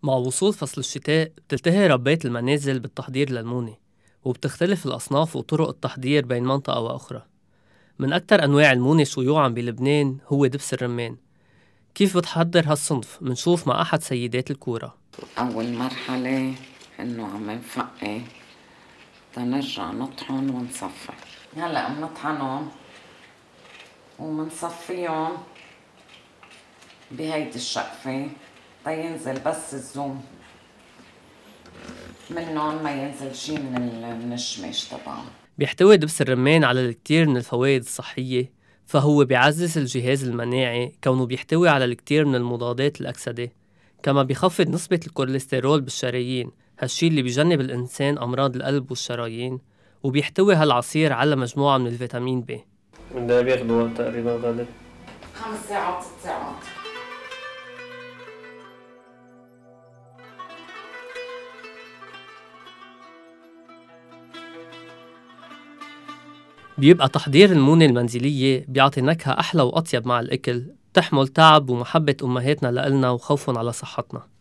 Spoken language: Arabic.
مع وصول فصل الشتاء بتلتهي ربات المنازل بالتحضير للمونة، وبتختلف الأصناف وطرق التحضير بين منطقة وأخرى. من أكتر أنواع المونة شيوعاً بلبنان هو دبس الرمان. كيف بتحضر هالصنف؟ منشوف مع أحد سيدات الكورة. أول مرحلة إنه عم نفقي تنرجع نطحن ونصفي. هلأ بنطحنهم ومنصفيهم بهيدي الشقفة تينزل بس الزوم منهم، ما ينزل شي من الشماش تبعهم. بيحتوي دبس الرمان على الكثير من الفوائد الصحية، فهو بيعزز الجهاز المناعي كونه بيحتوي على الكثير من المضادات الأكسدة. كما بيخفض نسبة الكوليسترول بالشرايين، هالشي اللي بيجنب الإنسان أمراض القلب والشرايين. وبيحتوي هالعصير على مجموعة من الفيتامين ب. ده بياخدوا وقت تقريبا غالبا 5 ساعات 6 ساعات. بيبقى تحضير المونة المنزلية بيعطي نكهة أحلى وأطيب مع الأكل، تحمل تعب ومحبة أمهاتنا لإلنا وخوفهم على صحتنا.